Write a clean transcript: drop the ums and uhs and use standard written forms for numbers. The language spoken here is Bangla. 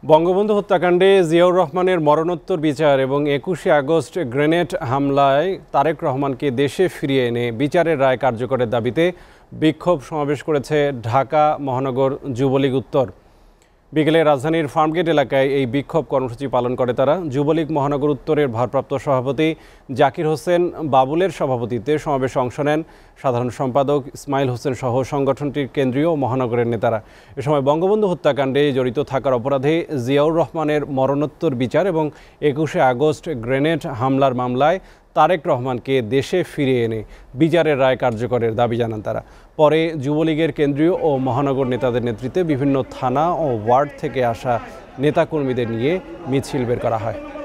বঙ্গবন্ধু হত্যাকাণ্ডে জিয়াউর রহমানের মরণোত্তর বিচার এবং ২১শে আগস্ট গ্রেনেড হামলায় তারেক রহমানকে দেশে ফিরিয়ে এনে বিচারের রায় কার্যকরের দাবিতে বিক্ষোভ সমাবেশ করেছে ঢাকা মহানগর যুবলীগ উত্তর। বিকেলে রাজধানীর ফার্মগেট এলাকায় এই বিক্ষোভ কর্মসূচি পালন করে তারা। যুবলীগ মহানগর উত্তরের ভারপ্রাপ্ত সভাপতি জাকির হোসেন বাবুলের সভাপতিত্বে সমাবেশে অংশ নেন সাধারণ সম্পাদক ইসমাইল হোসেন সহ সংগঠনটির কেন্দ্রীয় মহানগরের নেতারা। এ সময় বঙ্গবন্ধু হত্যাকাণ্ডে জড়িত থাকার অপরাধে জিয়াউর রহমানের মরণোত্তর বিচার এবং ২১শে আগস্ট গ্রেনেড হামলার মামলায় তারেক রহমানকে দেশে ফিরিয়ে এনে বিচারের রায় কার্যকরের দাবি জানান তারা। পরে যুবলীগের কেন্দ্রীয় ও মহানগর নেতাদের নেতৃত্বে বিভিন্ন থানা ও ওয়ার্ড থেকে আসা নেতাকর্মীদের নিয়ে মিছিল বের করা হয়।